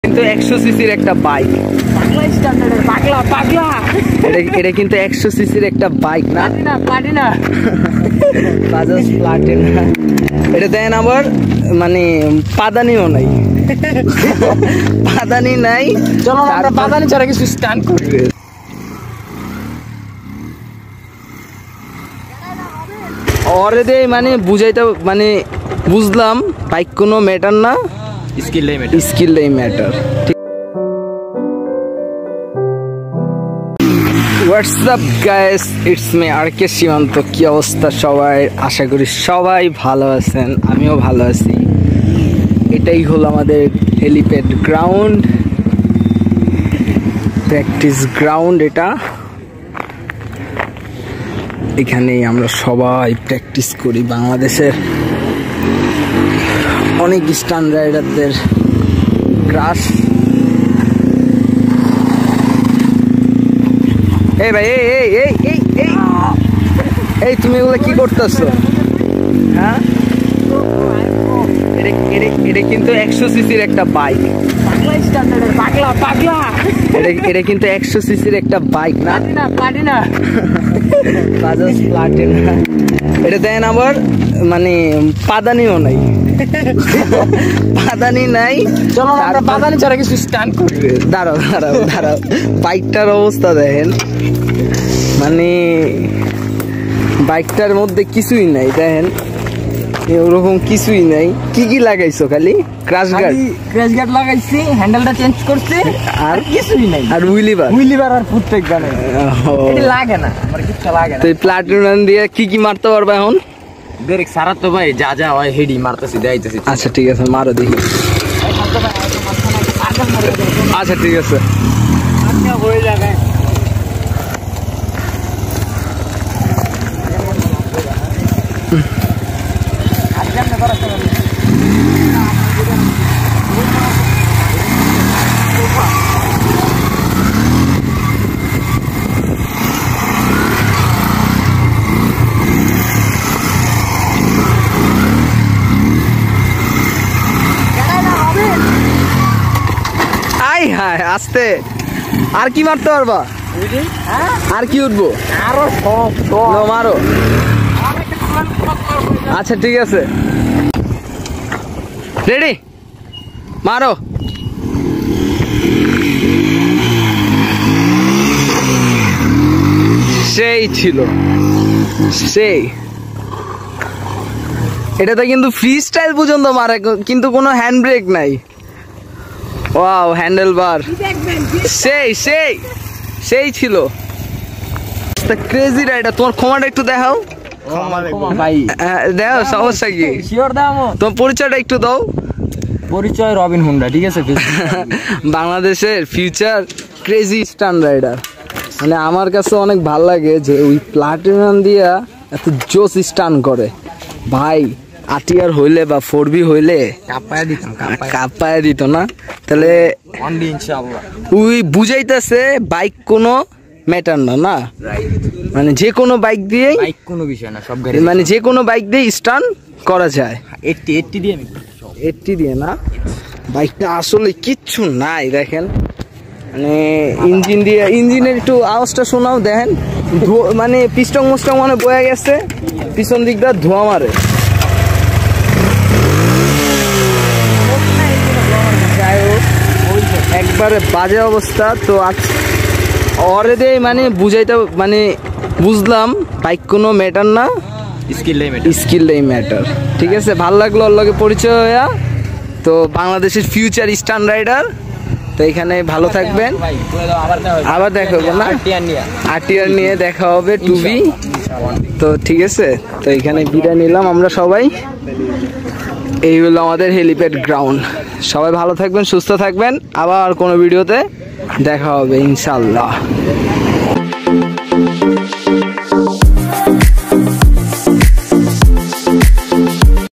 কিন্তু 100 সিসির একটা বাইক, পাগলা স্ট্যান্ডার্ডের পাগলা পাগলা। এটা কিন্তু 100 সিসির একটা বাইক না, প্লাটিনা বাজাজ প্লাটিনা। এটা দেন আবার মানে পাদানিও নাই, পাদানি নাই। চলো আমরা পাদানি ছাড়া কিছু স্টান্ট করি। ওরে দে মানে বুঝাইতে মানে বুঝলাম বাইক কোনো ম্যাটার না, স্কিলটাই matter. What's up guys, it's me RK Simanta. কি অবস্থা সবাই? আশা করি সবাই ভালো আছেন, আমিও ভালো আছি। এটাই হলো আমাদের হেলিপ্যাড গ্রাউন্ড, প্র্যাকটিস গ্রাউন্ড। এটা এখানেই আমরা সবাই প্র্যাকটিস করি। বাংলাদেশের অনেক স্টান্ট রাইডারদের ক্রাশ। এই ভাই, এই এই এই এই এই এই তুমি এগুলো কি করতেছো? হ্যাঁ, এটা কিন্তু 100 সিসির একটা বাইক, পাগলা স্ট্যান্ডার্ডের পাগলা পাগলা। এটা কিন্তু 100 সিসির একটা বাইক না, প্লাটিনা বাজাজ প্লাটিনা। এটা দেন আবার মানে পাদানিও নাই, পাদানি নাই। চলো আমরা পাদানি ছাড়া কিছু স্টান্ট করি। দাঁড়াও দাঁড়াও দাঁড়াও, বাইকটার অবস্থা দেখেন, মানে বাইকটার মধ্যে কিছুই নাই দেখেন, ওরকম কিছুই নাই। কি কি লাগাইছো? খালি ক্র্যাশ গার্ড লাগাইছি, হ্যান্ডেলটা চেঞ্জ করছি, আর কিছুই নাই। আর হুইলিবার আর প্রত্যেক গানে এটা লাগে না, আমার কিছু লাগে না। তো প্লাটুন দিয়ে কি কি মারতে পারবা এখন? ব্রেক সারা তো ভাই যা যা হয় হেডি মারতেছি, দেখাইতেছি। আচ্ছা ঠিক আছে, মারো দেখি। আচ্ছা ঠিক আছে, হয়ে যাবে। আস্তে। আর কি মারতে পারবা? আর কি উঠবো? আরো মারো। আচ্ছা ঠিক আছে, রেডি, মারো। সেই ছিল সেই। এটাতে কিন্তু ফ্রি স্টাইল পর্যন্ত মারে, কিন্তু কোনো হ্যান্ড ব্রেক নাই। ওয়াও, হ্যান্ডেল বার সেই সেই সেই ছিল। ক্রেজি রাইডার, তোমার ক্ষমাটা একটু দেখাও ভাই। দেখো সমস্যা কি? শিওর দাও, তোমার পরিচয়টা একটু দাও। পরিচয় রবিন হুন্ডা, ঠিক আছে? বাংলাদেশের ফিউচার ক্রেজি স্টান্ট রাইডার। মানে আমার কাছে অনেক ভাল লাগে যে ওই প্লাটিনাম দিয়া এত জোস স্টান্ট করে ভাই। আটিয়ার হইলে বা 4B হইলে কাঁপায় দিত না। তাহলে ওই বুঝাইতেছে বাইক কোনো ম্যাটার না, না মানে যে কোনো বাইক দিয়ে, বাইক কোনো বিষয় না, সব গাড়ি মানে যে কোনো বাইক দিয়ে স্টান্ট করা যায়। 80 দিয়ে 80 দিয়ে না, বাইকটা আসলে কিচ্ছু নাই দেখেন। মানে ইঞ্জিন দিয়ে, ইঞ্জিনের একটু আওয়াজটা শোনাও দেখেন, মানে পিস্টং মুস্টং মানে বয়ে গেছে, পিছন দিকটা ধোঁয়া মারে। একবারে বাজে অবস্থা। তো ওরে দিয়ে মানে বুঝাইতে মানে বুঝলাম বাইক কোনো ম্যাটার না, স্কিলটাই ম্যাটার। ঠিক আছে, ভালো লাগলো ওর লগে পরিচয় হইয়া। তো বাংলাদেশের ফিউচার স্টান্ট রাইডার। তো এখানে ভালো থাকবেন, আবার দেখা হবে না, আরটিআর নিয়ে দেখা হবে 2B। তো ঠিক আছে, তো এখানে বিদায় নিলাম আমরা সবাই। এই হলো আমাদের হেলিপ্যাড গ্রাউন্ড। সবাই ভালো থাকবেন, সুস্থ থাকবেন, আবার কোনো ভিডিওতে দেখা হবে ইনশাল্লাহ।